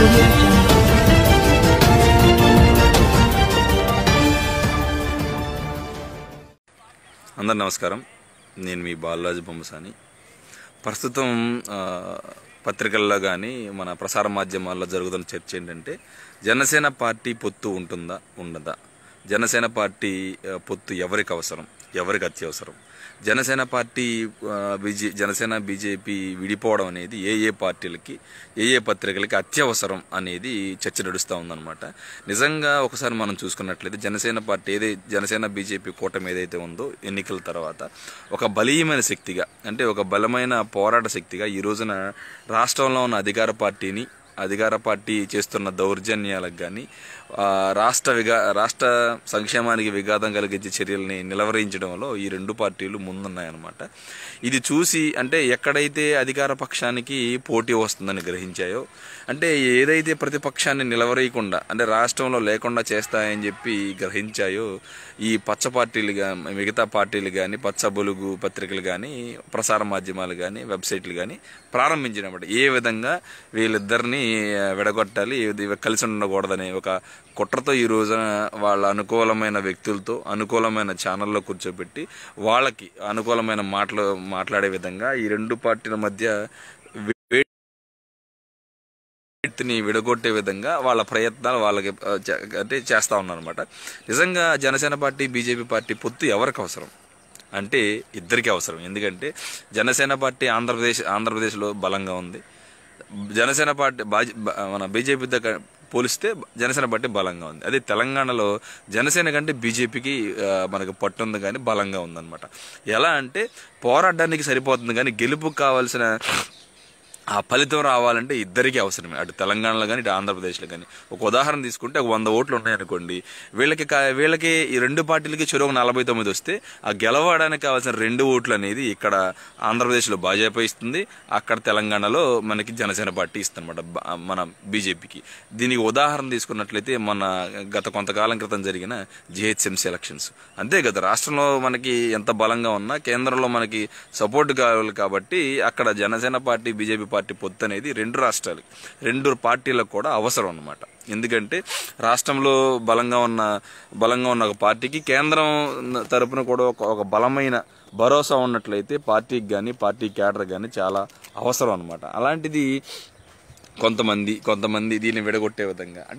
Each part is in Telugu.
audio jungle. అందరికీ నమస్కారం. నేను మీ బాలరాజు బొమ్మసాని. ప్రస్తుతం పత్రికల్లో కానీ మన ప్రసార మాధ్యమాల్లో జరుగుతున్న చర్చ ఏంటంటే జనసేన పార్టీ పొత్తు ఉంటుందా ఉండదా, జనసేన పార్టీ పొత్తు ఎవరికి అవసరం, ఎవరికి అత్యవసరం, జనసేన పార్టీ జనసేన బీజేపీ విడిపోవడం అనేది ఏ పార్టీలకి ఏ పత్రికలకి అత్యవసరం అనేది చర్చ నడుస్తూ ఉందన్నమాట. నిజంగా ఒకసారి మనం చూసుకున్నట్లయితే జనసేన బీజేపీ కూటమి ఏదైతే ఉందో ఎన్నికల తర్వాత ఒక బలీయమైన శక్తిగా, అంటే ఒక బలమైన పోరాట శక్తిగా ఈ రోజున రాష్ట్రంలో ఉన్న అధికార పార్టీ చేస్తున్న దౌర్జన్యాలకు కానీ రాష్ట్ర సంక్షేమానికి విఘాతం కలిగించే చర్యల్ని నిలవరించడంలో ఈ రెండు పార్టీలు ముందున్నాయన్నమాట. ఇది చూసి అంటే ఎక్కడైతే అధికార పక్షానికి పోటీ వస్తుందని గ్రహించాయో, అంటే ఏదైతే ప్రతిపక్షాన్ని నిలవరేయకుండా అంటే రాష్ట్రంలో లేకుండా చేస్తాయని చెప్పి గ్రహించాయో ఈ పచ్చ పార్టీలు కానీ మిగతా పార్టీలు కానీ పచ్చ బొలుగు పత్రికలు కానీ ప్రసార మాధ్యమాలు కానీ వెబ్సైట్లు కానీ ప్రారంభించినమాట. ఏ విధంగా వీళ్ళిద్దరిని విడగొట్టాలి, కలిసి ఉండకూడదనే ఒక కుట్రతో ఈ రోజున వాళ్ళ అనుకూలమైన వ్యక్తులతో అనుకూలమైన ఛానల్లో కూర్చోబెట్టి వాళ్ళకి అనుకూలమైన మాట్లాడే విధంగా ఈ రెండు పార్టీల మధ్య విడగొట్టే విధంగా వాళ్ళ ప్రయత్నాలు వాళ్ళకి అంటే చేస్తూ ఉన్నారన్నమాట. నిజంగా జనసేన పార్టీ బీజేపీ పార్టీ పొత్తు ఎవరికి అవసరం అంటే ఇద్దరికీ అవసరం. ఎందుకంటే జనసేన పార్టీ ఆంధ్రప్రదేశ్లో బలంగా ఉంది. జనసేన పార్టీ మన బీజేపీ దగ్గర పోలిస్తే జనసేన పార్టీ బలంగా ఉంది. అదే తెలంగాణలో జనసేన కంటే బీజేపీకి మనకు పట్టుంది కానీ బలంగా ఉందన్నమాట. ఎలా అంటే పోరాడడానికి సరిపోతుంది కానీ గెలుపుకు కావాల్సిన ఆ ఫలితం రావాలంటే ఇద్దరికీ అవసరమే. అటు తెలంగాణలో కానీ ఇటు ఆంధ్రప్రదేశ్లో కానీ. ఒక ఉదాహరణ తీసుకుంటే ఒక 100 ఓట్లు ఉన్నాయనుకోండి, వీళ్ళకి ఈ రెండు పార్టీలకి చెరువు 49 వస్తే ఆ గెలవడానికి కావాల్సిన 2 ఓట్లు అనేది ఇక్కడ ఆంధ్రప్రదేశ్లో భాజపా ఇస్తుంది, అక్కడ తెలంగాణలో మనకి జనసేన పార్టీ ఇస్తుందన్నమాట మన బీజేపీకి. దీనికి ఉదాహరణ తీసుకున్నట్లయితే గత కొంతకాలం క్రితం జరిగిన జిహెచ్ఎంసీ ఎలక్షన్స్ అంతే కదా. రాష్ట్రంలో మనకి ఎంత బలంగా ఉన్నా కేంద్రంలో మనకి సపోర్ట్ కావాలి కాబట్టి అక్కడ జనసేన పార్టీ బీజేపీ పార్టీ పొత్తు అనేది రెండు పార్టీలకు కూడా అవసరం అన్నమాట. ఎందుకంటే రాష్ట్రంలో బలంగా ఉన్న ఒక పార్టీకి కేంద్రం తరపున కూడా ఒక బలమైన భరోసా ఉన్నట్లయితే పార్టీకి కానీ పార్టీ క్యాడర్ కానీ చాలా అవసరం అన్నమాట. అలాంటిది కొంతమంది దీన్ని విడగొట్టే విధంగా అంటే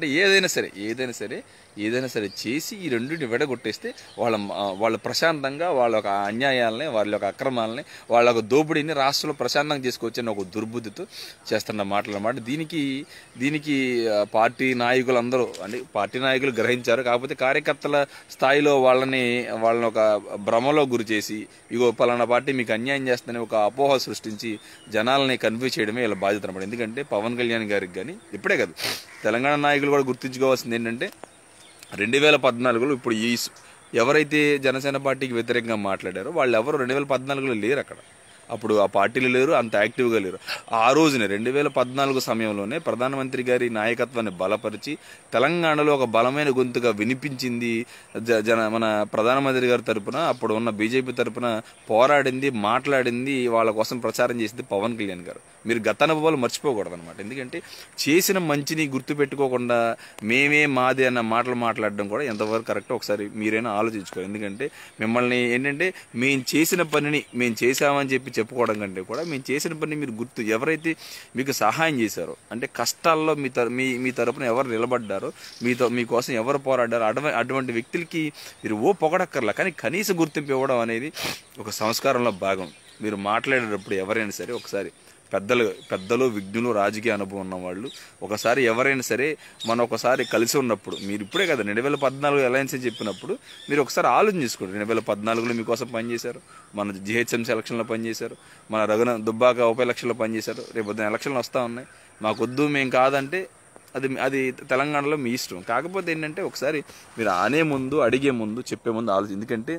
ఏదైనా సరే చేసి ఈ రెండింటిని విడగొట్టేస్తే వాళ్ళు ప్రశాంతంగా వాళ్ళ ఒక అన్యాయాలని, వాళ్ళ యొక్క అక్రమాలని, వాళ్ళ ఒక దోపిడీని రాష్ట్రంలో ప్రశాంతంగా చేసుకొచ్చని ఒక దుర్బుద్ధితో చేస్తున్న మాటలు అన్నమాట. దీనికి పార్టీ నాయకులు అందరూ అంటే పార్టీ నాయకులు గ్రహించారు. కాకపోతే కార్యకర్తల స్థాయిలో వాళ్ళని ఒక భ్రమలో గురి చేసి ఇగో పలానా పార్టీ మీకు అన్యాయం చేస్తుందని ఒక అపోహ సృష్టించి జనాలని కన్ఫ్యూజ్ చేయడమే వీళ్ళ బాధ్యత అన్నమాట. ఎందుకంటే పవన్ కళ్యాణ్ గారికి కానీ ఇప్పుడే కాదు తెలంగాణ నాయకులు కూడా గుర్తుంచుకోవాల్సింది ఏంటంటే 2014లో ఇప్పుడు ఎవరైతే జనసేన పార్టీకి వ్యతిరేకంగా మాట్లాడారో వాళ్ళు ఎవరు 2014లో లేరు అక్కడ. అప్పుడు ఆ పార్టీలు లేరు, అంత యాక్టివ్గా లేరు. ఆ రోజునే 2014 సమయంలోనే ప్రధానమంత్రి గారి నాయకత్వాన్ని బలపరిచి తెలంగాణలో ఒక బలమైన గొంతుగా వినిపించింది మన ప్రధానమంత్రి గారి తరపున అప్పుడు ఉన్న బీజేపీ తరపున పోరాడింది, మాట్లాడింది, వాళ్ళ కోసం ప్రచారం చేసింది పవన్ కళ్యాణ్ గారు. మీరు గత అనుభవాలు మర్చిపోకూడదు అనమాట. ఎందుకంటే చేసిన మంచిని గుర్తుపెట్టుకోకుండా మేమే మాది అన్న మాటలు మాట్లాడడం కూడా ఎంతవరకు కరెక్టో ఒకసారి మీరైనా ఆలోచించుకోవాలి. ఎందుకంటే మిమ్మల్ని ఏంటంటే మేము చేసిన పనిని మేము చేసామని చెప్పి చెప్పుకోవడం కంటే కూడా మేము చేసిన పని మీరు ఎవరైతే మీకు సహాయం చేశారో అంటే కష్టాల్లో మీ తరపున ఎవరు నిలబడ్డారో మీకోసం ఎవరు పోరాడారో అటువంటి వ్యక్తులకి మీరు పొగడక్కర్లా, కానీ కనీస గుర్తింపు ఇవ్వడం అనేది ఒక సంస్కారంలో భాగం. మీరు మాట్లాడేటప్పుడు ఎవరైనా సరే ఒకసారి పెద్దలు విజ్ఞులు రాజకీయ అనుభవం ఉన్నవాళ్ళు ఒకసారి ఎవరైనా సరే మనం ఒకసారి కలిసి ఉన్నప్పుడు మీరు ఇప్పుడే కదా 2014 అలయన్స్ అని చెప్పినప్పుడు మీరు ఒకసారి ఆలోచన చేసుకోండి. 2014లో మీకోసం పనిచేశారు, మన జిహెచ్ఎంసీ ఎలక్షన్లో పనిచేశారు, మన దుబ్బాక ఉప ఎలక్షన్లో పనిచేశారు, రేపు ఎలక్షన్లు వస్తూ ఉన్నాయి. మాకొద్దు మేము కాదంటే అది తెలంగాణలో మీ ఇష్టం. కాకపోతే ఏంటంటే ఒకసారి మీరు అడిగే ముందు చెప్పే ముందు ఆలోచన. ఎందుకంటే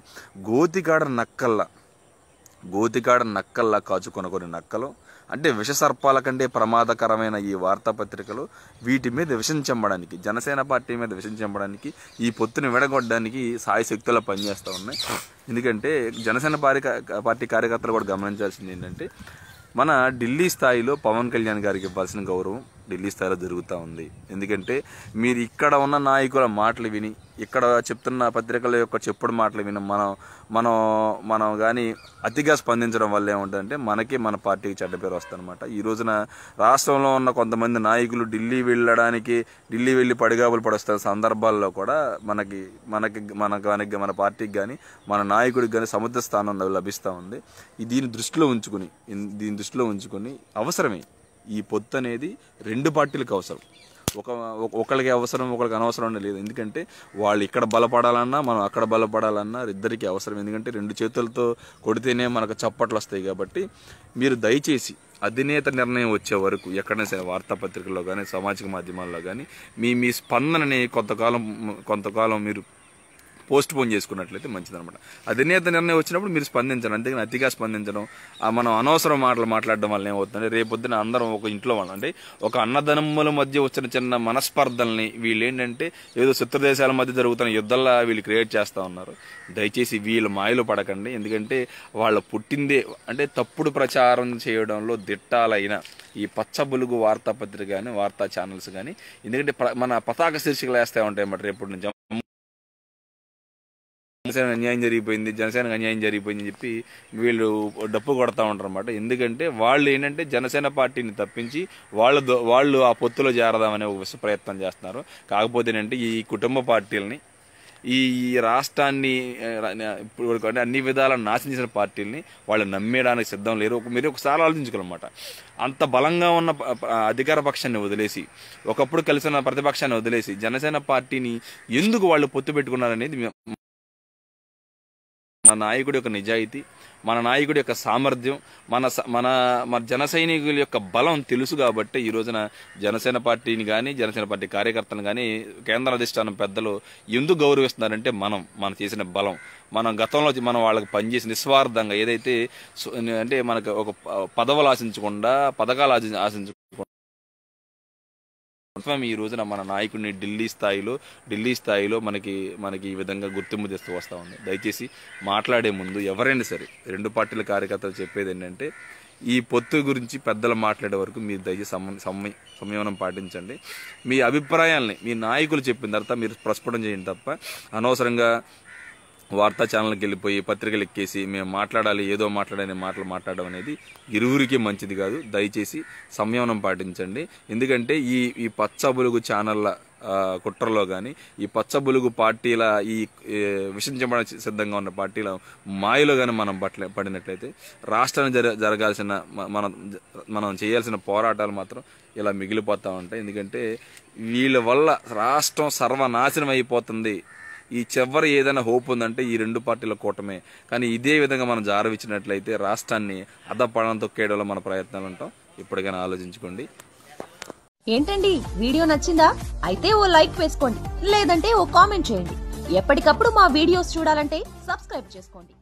గోతికాడ నక్కల్లా కాచుకొని కొన్ని నక్కలు అంటే విషసర్పాల కంటే ప్రమాదకరమైన ఈ వార్తాపత్రికలు వీటి మీద విషం చెమ్మడానికి, జనసేన పార్టీ మీద విషం చెమ్మడానికి, ఈ పొత్తుని విడగొట్టడానికి సాయశక్తులా పనిచేస్తూ ఉన్నాయి. ఎందుకంటే జనసేన పార్టీ కార్యకర్తలు కూడా గమనించాల్సింది ఏంటంటే మన ఢిల్లీ స్థాయిలో పవన్ కళ్యాణ్ గారికి ఇవ్వాల్సిన గౌరవం, ఢిల్లీ స్థాయిలో జరుగుతూ ఉంది. ఎందుకంటే మీరు ఇక్కడ ఉన్న నాయకుల మాటలు విని, ఇక్కడ చెప్తున్న పత్రికల యొక్క చెప్పుడు మాటలు విని మనం కానీ అతిగా స్పందించడం వల్ల ఏముంటుందంటే మనకి మన పార్టీకి చెడ్డ పేరు వస్తుందన్నమాట. ఈ రోజున రాష్ట్రంలో ఉన్న కొంతమంది నాయకులు ఢిల్లీ వెళ్ళి పడిగాపులు పడుస్తున్న సందర్భాల్లో కూడా మన పార్టీకి కానీ మన నాయకుడికి కానీ సముద్ర స్థానం లభిస్తూ ఉంది. దీన్ని దృష్టిలో ఉంచుకొని అవసరమే ఈ పొత్తు అనేది రెండు పార్టీలకు అవసరం. ఒకరికి అవసరం ఒకరికి అనవసరం లేదు. ఎందుకంటే వాళ్ళు ఇక్కడ బలపడాలన్నా మనం అక్కడ బలపడాలన్నా ఇద్దరికి అవసరం. ఎందుకంటే రెండు చేతులతో కొడితేనే మనకు చప్పట్లు వస్తాయి. కాబట్టి మీరు దయచేసి అధినేత నిర్ణయం వచ్చే వరకు ఎక్కడైనా సరే వార్తాపత్రికల్లో కానీ సామాజిక మాధ్యమాల్లో కానీ మీ స్పందనని కొంతకాలం మీరు పోస్ట్ పోన్ చేసుకున్నట్లయితే మంచిదన్నమాట. అధినేత నిర్ణయం వచ్చినప్పుడు మీరు స్పందించడం, అంతేగాని అతిగా స్పందించడం, మనం అనవసరం మాటలు మాట్లాడడం వల్ల ఏమవుతుందంటే రేపొద్దున అందరం ఒక ఇంట్లో అంటే ఒక అన్నదమ్ముల మధ్య వచ్చిన చిన్న మనస్పర్ధల్ని వీళ్ళు ఏంటంటే ఏదో శత్రు దేశాల మధ్య జరుగుతున్న యుద్ధాల్లో వీళ్ళు క్రియేట్ చేస్తూ ఉన్నారు. దయచేసి వీళ్ళు మాయలో పడకండి. ఎందుకంటే వాళ్ళ పుట్టిందే అంటే తప్పుడు ప్రచారం చేయడంలో దిట్టాలైన ఈ పచ్చబులుగు వార్తాపత్రిక కానీ వార్తా ఛానల్స్ కానీ, ఎందుకంటే మన పతాక శీర్షికలు వేస్తూ ఉంటాయి అన్నమాట. రేపటి నుంచి జనసేన అన్యాయం జరిగిపోయింది అని చెప్పి వీళ్ళు డప్పు కొడతా ఉంటారు అన్నమాట. ఎందుకంటే వాళ్ళు ఏంటంటే జనసేన పార్టీని తప్పించి వాళ్ళు ఆ పొత్తులో చేరదామనే ఒక విశ్వ ప్రయత్నం చేస్తున్నారు. కాకపోతే ఏంటంటే ఈ కుటుంబ పార్టీలని, ఈ రాష్ట్రాన్ని ఇప్పుడు అన్ని విధాల నాశనం చేసిన పార్టీలని వాళ్ళు నమ్మేయడానికి సిద్ధం లేరు. మీరు ఒకసారి ఆలోచించుకోవాలన్నమాట. అంత బలంగా ఉన్న అధికార పక్షాన్ని వదిలేసి, ఒకప్పుడు కలిసిన ప్రతిపక్షాన్ని వదిలేసి జనసేన పార్టీని ఎందుకు వాళ్ళు పొత్తు పెట్టుకున్నారనేది మన నాయకుడి యొక్క నిజాయితీ, మన నాయకుడి యొక్క సామర్థ్యం, మన జన సైనికుల యొక్క బలం తెలుసు. కాబట్టి ఈ రోజున జనసేన పార్టీని కానీ జనసేన పార్టీ కార్యకర్తలను కానీ కేంద్ర అధిష్టానం పెద్దలు ఎందుకు గౌరవిస్తున్నారంటే మనం చేసిన బలం, మనం గతంలో మనం వాళ్ళకి పనిచేసి నిస్వార్థంగా ఏదైతే అంటే మనకు ఒక పదవులు ఆశించకుండా పథకాలు ఆశించకుండా ఈ రోజున మన నాయకుడిని ఢిల్లీ స్థాయిలో మనకి ఈ విధంగా గుర్తింపు తెస్తూ వస్తూ ఉంది. దయచేసి మాట్లాడే ముందు ఎవరైనా సరే రెండు పార్టీల కార్యకర్తలు చెప్పేది ఏంటంటే ఈ పొత్తు గురించి పెద్దలు మాట్లాడే వరకు మీరు దయచేసి సంయమనం పాటించండి. మీ అభిప్రాయాల్ని మీ నాయకులు చెప్పిన తర్వాత మీరు ప్రస్ఫుటం చేయండి తప్ప అనవసరంగా వార్తా ఛానల్కి వెళ్ళిపోయి పత్రికలు ఎక్కేసి మేము మాట్లాడాలి ఏదో మాట్లాడని మాట్లాడడం అనేది ఇరువురికి మంచిది కాదు. దయచేసి సంయమనం పాటించండి. ఎందుకంటే ఈ పచ్చబులుగు ఛానళ్ళ కుట్రలో కానీ ఈ పచ్చబులుగు పార్టీల ఈ విషించబడ సిద్ధంగా ఉన్న పార్టీల మాయలో కానీ మనం పడినట్లయితే రాష్ట్రాన్ని జరగాల్సిన మనం చేయాల్సిన పోరాటాలు మాత్రం ఇలా మిగిలిపోతూ ఉంటాయి. ఎందుకంటే వీళ్ళ వల్ల రాష్ట్రం సర్వనాశనం అయిపోతుంది. ఈ చివరి ఏదైనా హోప్ ఉందంటే ఈ రెండు పార్టీల కూటమే. కానీ ఇదే విధంగా మనం జారవిచ్చినట్లయితే రాష్ట్రాన్ని అధపడం తొక్కేయడంలో మన ప్రయత్నాలు ఉంటాం. ఇప్పటికైనా ఆలోచించుకోండి. ఏంటండి వీడియో నచ్చిందా? అయితే ఓ లైక్ వేసుకోండి, లేదంటే ఓ కామెంట్ చేయండి. ఎప్పటికప్పుడు మా వీడియోస్ చూడాలంటే సబ్స్క్రైబ్ చేసుకోండి.